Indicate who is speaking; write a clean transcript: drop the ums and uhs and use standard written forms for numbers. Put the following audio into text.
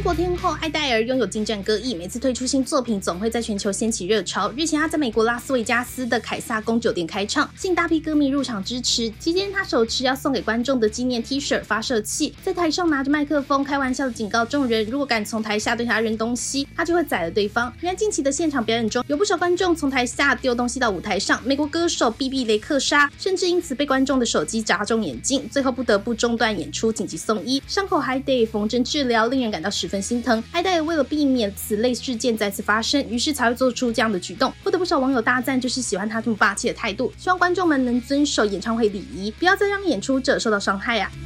Speaker 1: 国天后艾黛尔拥有精湛歌艺，每次推出新作品总会在全球掀起热潮。日前她在美国拉斯维加斯的凯撒宫酒店开唱，吸引大批歌迷入场支持。期间她手持要送给观众的纪念 T 恤发射器，在台上拿着麦克风开玩笑的警告众人，如果敢从台下对她扔东西，她就会宰了对方。原来近期的现场表演中，有不少观众从台下丢东西到舞台上，美国歌手 BB 雷克莎甚至因此被观众的手机砸中眼睛，最后不得不中断演出，紧急送医，伤口还得缝针治疗，令人感到十分心疼。艾黛尔为了避免此类事件再次发生，于是才会做出这样的举动，获得不少网友大赞，就是喜欢她这么霸气的态度，希望观众们能遵守演唱会礼仪，不要再让演出者受到伤害啊。